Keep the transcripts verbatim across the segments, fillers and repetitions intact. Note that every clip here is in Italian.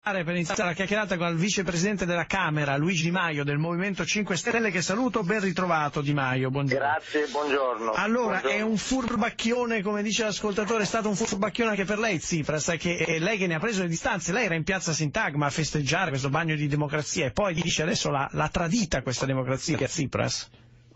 Per iniziare la chiacchierata con il vicepresidente della Camera, Luigi Di Maio, del Movimento cinque Stelle, che saluto. Ben ritrovato, Di Maio. Buongiorno. Grazie, buongiorno. Allora, buongiorno. È un furbacchione, come dice l'ascoltatore, è stato un furbacchione anche per lei, Tsipras, che è lei che ne ha preso le distanze. Lei era in piazza Sintagma a festeggiare questo bagno di democrazia e poi dice adesso l'ha, l'ha tradita questa democrazia, Tsipras.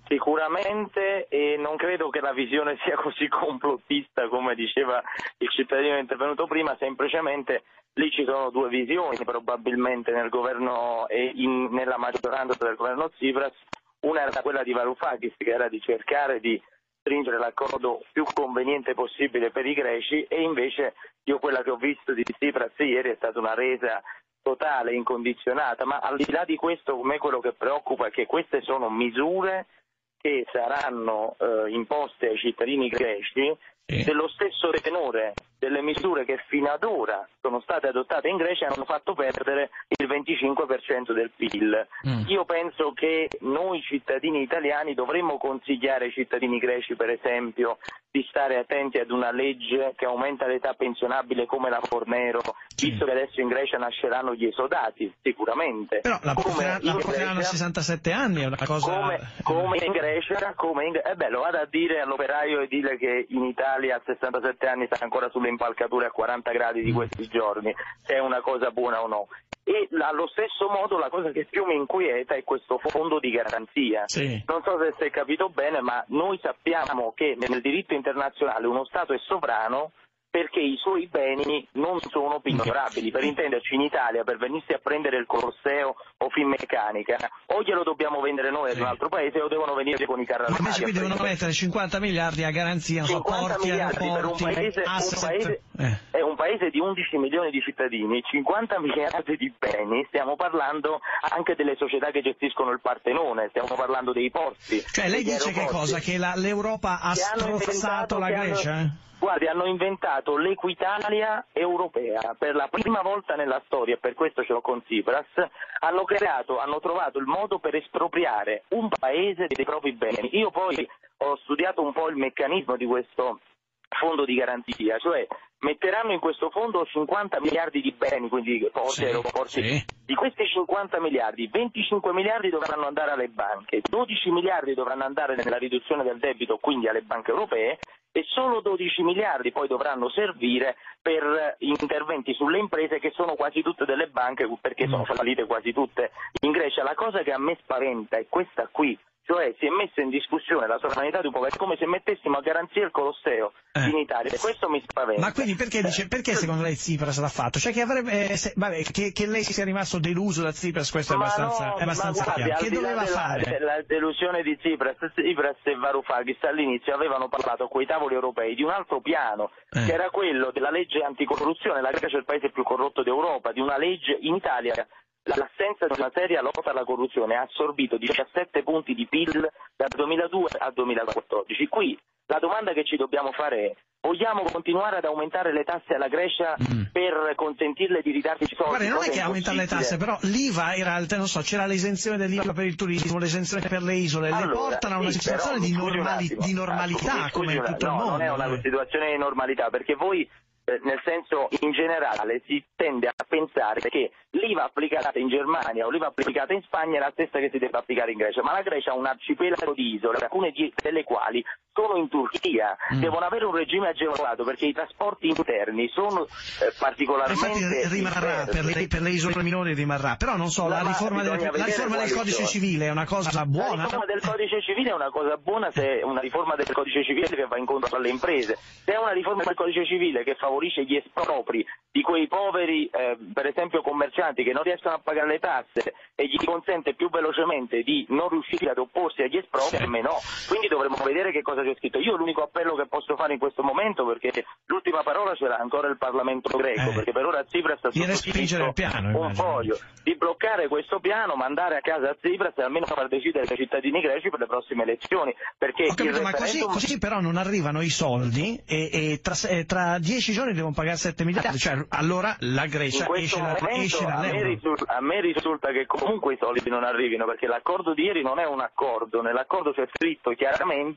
Sicuramente, e non credo che la visione sia così complottista come diceva il cittadino intervenuto prima, semplicemente lì ci sono due visioni probabilmente nel governo e in, nella maggioranza del governo Tsipras. Una era quella di Varoufakis, che era di cercare di stringere l'accordo più conveniente possibile per i greci, e invece io quella che ho visto di Tsipras ieri è stata una resa totale, incondizionata. Ma al di là di questo, a me quello che preoccupa è che queste sono misure che saranno eh, imposte ai cittadini greci sì. dello stesso tenore delle misure che fino ad ora sono state adottate in Grecia e hanno fatto perdere il venticinque per cento del P I L. Mm. Io penso che noi cittadini italiani dovremmo consigliare ai cittadini greci, per esempio, di stare attenti ad una legge che aumenta l'età pensionabile come la Fornero, sì. visto che adesso in Grecia nasceranno gli esodati, sicuramente. Però la porteranno a sessantasette anni, è una cosa... Come, come in Grecia, come in... Eh beh, lo vado a dire all'operaio e dire che in Italia a sessantasette anni sta ancora sulle impalcature a quaranta gradi di questi giorni, se è una cosa buona o no. E allo stesso modo la cosa che più mi inquieta è questo fondo di garanzia. Sì. Non so se si è capito bene, ma noi sappiamo che nel diritto internazionale uno Stato è sovrano perché i suoi beni non sono pignorabili. Per intenderci, in Italia per venirsi a prendere il Colosseo o Finmeccanica o glielo dobbiamo vendere noi ad un altro paese o devono venire con i carri armati. Ma invece qui devono mettere cinquanta miliardi a garanzia, non so, porti, miliardi per un paese, un paese eh. è un paese di undici milioni di cittadini, cinquanta miliardi di beni, stiamo parlando anche delle società che gestiscono il Partenone, stiamo parlando dei porti. Cioè lei dice che cosa? Che la, l'Europa ha strozzato la Grecia? Hanno... Guardi, hanno inventato l'Equitalia europea per la prima volta nella storia, e per questo ce l'ho con Tsipras. Hanno creato, hanno trovato il modo per espropriare un paese dei propri beni. Io poi ho studiato un po' il meccanismo di questo fondo di garanzia, cioè metteranno in questo fondo cinquanta miliardi di beni, quindi porti, sì, aeroporti. Sì. Di questi cinquanta miliardi, venticinque miliardi dovranno andare alle banche, dodici miliardi dovranno andare nella riduzione del debito, quindi alle banche europee, e solo dodici miliardi poi dovranno servire per interventi sulle imprese, che sono quasi tutte delle banche, perché sono fallite quasi tutte in Grecia. La cosa che a me spaventa è questa qui, cioè si è messa in discussione la sovranità di un popolo, è come se mettessimo a garanzia il Colosseo eh. in Italia, e questo mi spaventa. Ma quindi perché, dice, perché secondo lei Tsipras l'ha fatto? Cioè che, avrebbe, eh, se, vabbè, che, che lei sia rimasto deluso da Tsipras, questo è ma abbastanza, no, è abbastanza guardi, chiaro. Che doveva della, fare? La delusione di Tsipras, Tsipras e Varoufakis all'inizio avevano parlato a quei tavoli europei di un altro piano, eh. che era quello della legge anticorruzione. La Grecia è il paese più corrotto d'Europa, di una legge in Italia. L'assenza di una seria lotta alla corruzione ha assorbito diciassette punti di P I L dal duemiladue al duemilaquattordici. Qui la domanda che ci dobbiamo fare è: vogliamo continuare ad aumentare le tasse alla Grecia mm. per consentirle di ridarci i soldi? Guarda, non è che aumentare le tasse, però l'I V A era alta, non so, c'era l'esenzione dell'I V A per il turismo, l'esenzione per le isole, allora, le portano a una sì, situazione però, di, normali, di normalità ah, come in tutto no, il mondo. Non è una eh. situazione di normalità, perché voi nel senso, in generale si tende a pensare che l'I V A applicata in Germania o l'I V A applicata in Spagna è la stessa che si deve applicare in Grecia, ma la Grecia ha un arcipelago di isole, alcune delle quali sono in Turchia, mm. devono avere un regime agevolato perché i trasporti interni sono eh, particolarmente... Infatti rimarrà, per le, per le isole minori rimarrà, però non so, la, la riforma, del, la riforma del codice civile è una cosa buona? La riforma del codice civile è una cosa buona se è una riforma del codice civile che va incontro alle imprese, se è una riforma del codice civile che favorisce gli espropri di quei poveri, eh, per esempio commercianti, che non riescono a pagare le tasse e gli consente più velocemente di non riuscire ad opporsi agli espropri, a me no. Quindi dovremmo vedere che cosa c'è scritto. Io l'unico appello che posso fare in questo momento, perché l'ultima parola ce l'ha ancora il Parlamento greco, eh. perché per ora Tsipras sta sottoscritto il piano, un foglio di bloccare questo piano, mandare a casa a Tsipras e almeno far decidere ai cittadini greci per le prossime elezioni, perché ho capito, il ma così, così però non arrivano i soldi e, e tra, eh, tra dieci giorni devono pagare sette miliardi, cioè allora la Grecia esce, momento, la, esce dall'euro. A me, risulta, a me risulta che comunque i soldi non arrivino, perché l'accordo di ieri non è un accordo, nell'accordo c'è scritto chiaramente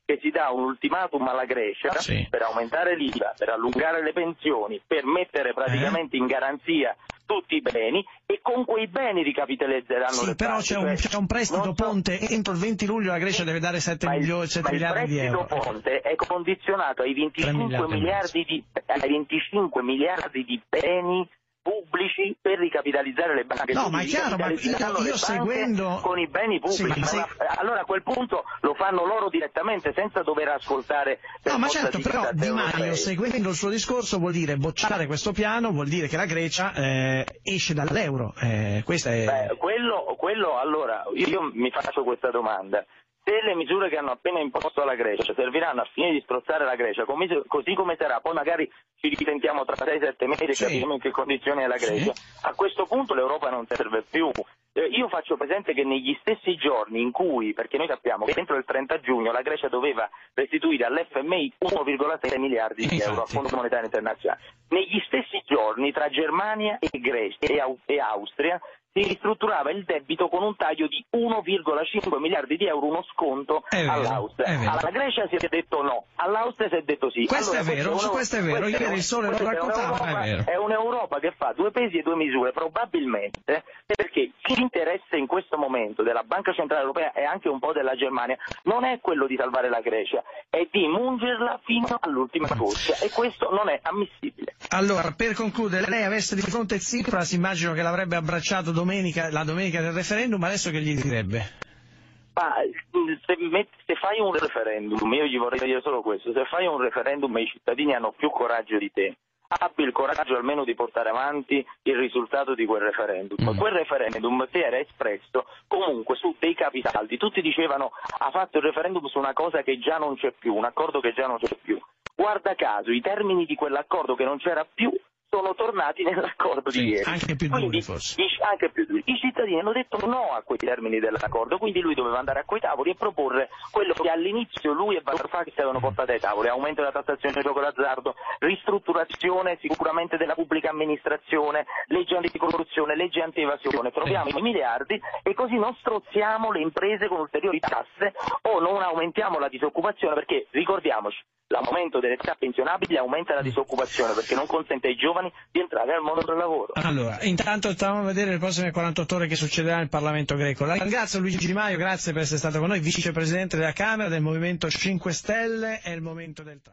che si dà un ultimatum alla Grecia sì. per aumentare l'I V A, per allungare le pensioni, per mettere praticamente eh? in garanzia tutti i beni, e con quei beni ricapitalizzeranno sì, le però banche. c'è un, Cioè, c'è un prestito non so- ponte, entro il venti luglio la Grecia deve dare sette ma il, milioni, sette ma il miliardi di euro. prestito ponte è condizionato ai venticinque miliardi e miliardi di, ai venticinque miliardi di beni pubblici per ricapitalizzare le banche. No, Quindi ma è chiaro, ma io, ricapitalizzeranno io le banche seguendo... con i beni pubblici. Sì, ma se... Allora a quel punto lo fanno loro direttamente senza dover ascoltare per No, ma forza certo, di però Di Maio, europei. seguendo il suo discorso, vuol dire bocciare questo piano, vuol dire che la Grecia eh, esce dall'euro. Eh, questa è... Beh, quello, quello, allora, io mi faccio questa domanda. Se le misure che hanno appena imposto alla Grecia serviranno a fine di strozzare la Grecia, come, così come sarà, poi magari ci risentiamo tra sei sette mesi e sì. capiremo in che condizioni è la Grecia, sì. A questo punto l'Europa non serve più. Io faccio presente che negli stessi giorni in cui, perché noi sappiamo che entro il trenta giugno la Grecia doveva restituire all'F M I uno virgola sei miliardi di euro al Fondo Monetario Internazionale, negli stessi giorni tra Germania e Grecia e Austria si ristrutturava il debito con un taglio di uno virgola cinque miliardi di euro, uno sconto all'Austria. Alla Grecia si è detto no, all'Austria si è detto sì. Questo allora, è vero, questo, questo è vero, ieri il Sole lo raccontava, è vero. È un'Europa che fa due pesi e due misure, probabilmente perché l'interesse in questo momento della Banca Centrale Europea e anche un po' della Germania non è quello di salvare la Grecia, è di mungerla fino all'ultima goccia, e questo non è ammissibile. Allora, per concludere, lei avesse di fronte Tsipras, immagino che l'avrebbe abbracciato domenica, la domenica del referendum, adesso che gli direbbe? Ma se, se fai un referendum, io gli vorrei dire solo questo, se fai un referendum e i cittadini hanno più coraggio di te, abbi il coraggio almeno di portare avanti il risultato di quel referendum. Mm. Quel referendum si era espresso comunque su dei capisaldi, tutti dicevano ha fatto il referendum su una cosa che già non c'è più, un accordo che già non c'è più. Guarda caso, i termini di quell'accordo che non c'era più sono tornati nell'accordo sì, di ieri. Anche più duri forse. I, anche più duri. I cittadini hanno detto no a quei termini dell'accordo, quindi lui doveva andare a quei tavoli e proporre quello che all'inizio lui e Varoufakis avevano portato ai tavoli: aumento della tassazione del gioco d'azzardo, ristrutturazione sicuramente della pubblica amministrazione, legge anticorruzione, legge anti-evasione. Troviamo i miliardi e così non strozziamo le imprese con ulteriori tasse o non aumentiamo la disoccupazione, perché ricordiamoci, l'aumento delle età pensionabili aumenta la disoccupazione perché non consente ai giovani di entrare al mondo del lavoro. Allora, intanto stiamo a vedere le prossime quarantotto ore che succederà nel Parlamento greco. La ringrazio Luigi Di Maio, grazie per essere stato con noi, vicepresidente della Camera del Movimento cinque Stelle. È il momento del